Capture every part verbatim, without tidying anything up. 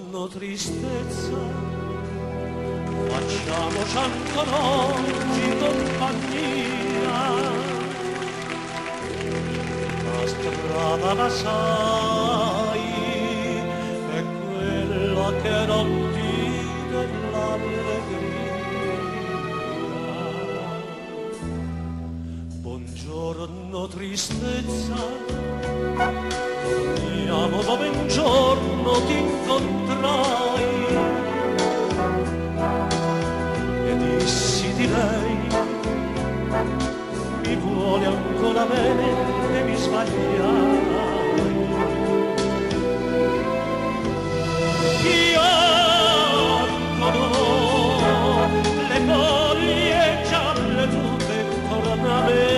Buongiorno tristezza, facciamoci ancora oggi compagnia. La strada la sai, è quella che non ti dell'allegria. Buongiorno tristezza, dormiamo dove un giorno ti incontrai e dissi di lei mi vuole ancora bene e mi sbagliai. Piangono le foglie gialle tutte intorno a me.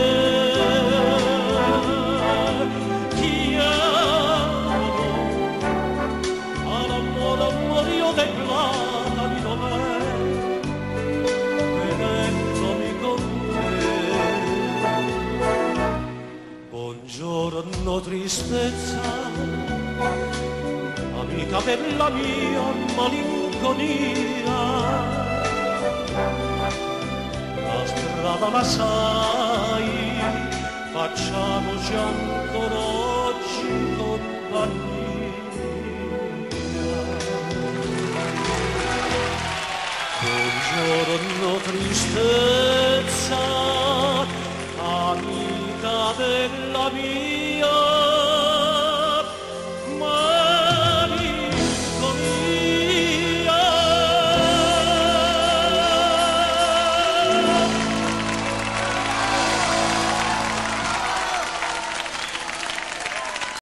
Buongiorno tristezza, amica della mia malinconia. La strada la sai, facciamoci ancora oggi compagnia. Buongiorno tristezza, amica della mia